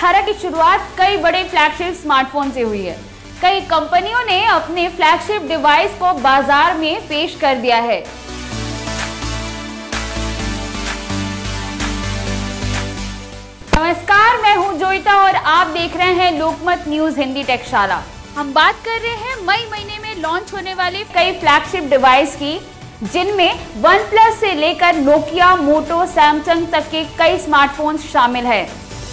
2018 की शुरुआत कई बड़े फ्लैगशिप स्मार्टफोन से हुई है। कई कंपनियों ने अपने फ्लैगशिप डिवाइस को बाजार में पेश कर दिया है। नमस्कार, मैं हूं जोईता और आप देख रहे हैं लोकमत न्यूज हिंदी टेकशाला। हम बात कर रहे हैं मई महीने में लॉन्च होने वाले कई फ्लैगशिप डिवाइस की, जिनमें OnePlus से लेकर नोकिया, मोटो, सैमसंग तक के कई स्मार्टफोन शामिल हैं।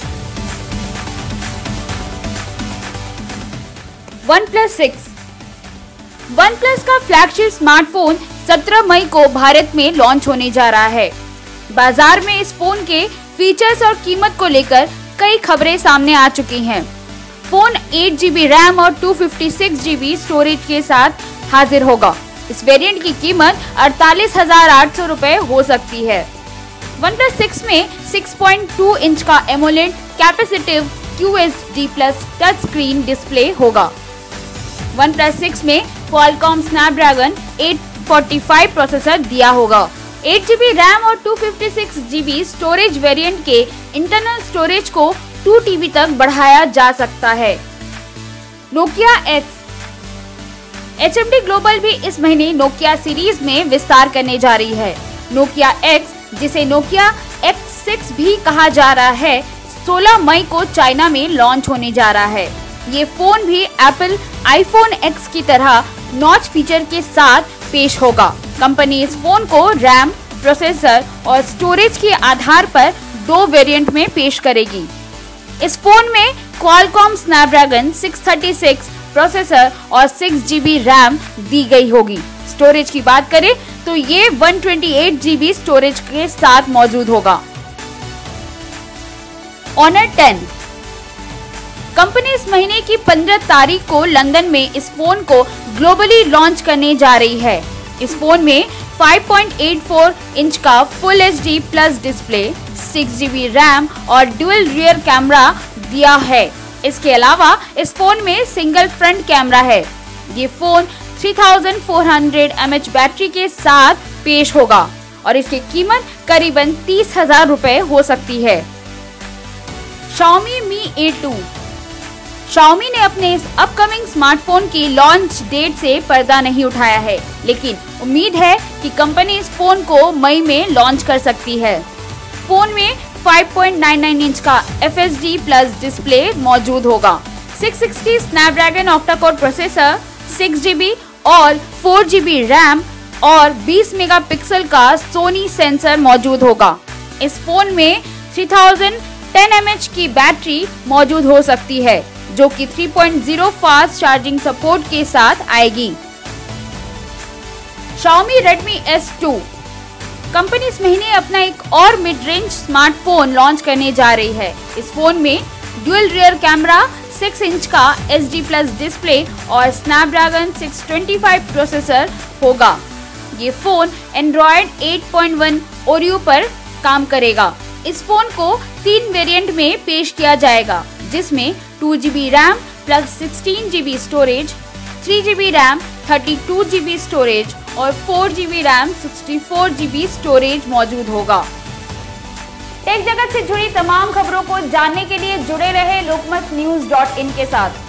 OnePlus 6 OnePlus का फ्लैगशिप स्मार्टफोन 17 मई को भारत में लॉन्च होने जा रहा है। बाजार में इस फोन के फीचर्स और कीमत को लेकर कई खबरें सामने आ चुकी हैं। फोन 8GB रैम और 256GB स्टोरेज के साथ हाजिर होगा। इस वेरिएंट की कीमत 48,800 रुपए हो सकती है। OnePlus 6 में 6.2 इंच का AMOLED capacitive QHD+ touch screen display होगा। OnePlus 6 में Qualcomm Snapdragon 845 प्रोसेसर दिया होगा। 8GB रैम और 256GB स्टोरेज वेरिएंट के इंटरनल स्टोरेज को 2TB तक बढ़ाया जा सकता है। नोकिया X HMD ग्लोबल भी इस महीने नोकिया सीरीज में विस्तार करने जा रही है। नोकिया X, जिसे नोकिया X6 भी कहा जा रहा है, 16 मई को चाइना में लॉन्च होने जा रहा है। ये फोन भी एप्पल आईफोन X की तरह नॉच फीचर के साथ पेश होगा। कंपनी इस फोन को रैम, प्रोसेसर और स्टोरेज के आधार पर 2 वेरिएंट में पेश करेगी। इस फोन में Qualcomm Snapdragon 636 प्रोसेसर और 6GB रैम दी गई होगी। स्टोरेज की बात करें तो ये 128GB स्टोरेज के साथ मौजूद होगा। Honor 10 कंपनी इस महीने की 15 तारीख को लंदन में इस फोन को ग्लोबली लॉन्च करने जा रही है। इस फोन में 5.84 इंच का full HD plus display, 6GB RAM और ड्यूल रियर कैमरा दिया है। इसके अलावा इस फोन में सिंगल फ्रंट कैमरा है। ये फोन 3400 mAh बैटरी के साथ पेश होगा और इसकी कीमत करीबन 30,000 रुपए हो सकती है। Xiaomi Mi A2 Xiaomi ने अपने इस अपकमिंग स्मार्टफोन की लॉन्च डेट से पर्दा नहीं उठाया है, लेकिन उम्मीद है कि कंपनी इस फोन को मई में लॉन्च कर सकती है। फोन में 5.99 इंच का FHD प्लस डिस्प्ले मौजूद होगा। 660 स्नैपड्रैगन ऑक्टा-कोर प्रोसेसर, 6GB और 4GB रैम और 20 मेगापिक्सल का सोनी सेंसर मौजूद होगा। इस फोन में 3010 mAh की बैटरी मौजूद हो सकती है, जो कि 3.0 फास्ट चार्जिंग सपोर्ट के साथ आएगी। Xiaomi Redmi S2 कंपनी इस महीने अपना एक और मिड रेंज स्मार्टफोन लॉन्च करने जा रही है। इस फोन में ड्यूल रियर कैमरा, 6 इंच का HD प्लस डिस्प्ले और Snapdragon 625 प्रोसेसर होगा। ये फोन Android 8.1 Oreo पर काम करेगा। इस फोन को 3 वेरिएंट में पेश किया जाएगा, जिसमें 2GB RAM plus 16GB storage, 3GB RAM 32GB storage और 4GB रैम 64GB स्टोरेज मौजूद होगा। टेक जगत से जुड़ी तमाम खबरों को जानने के लिए जुड़े रहे लोकमत न्यूज़.in के साथ।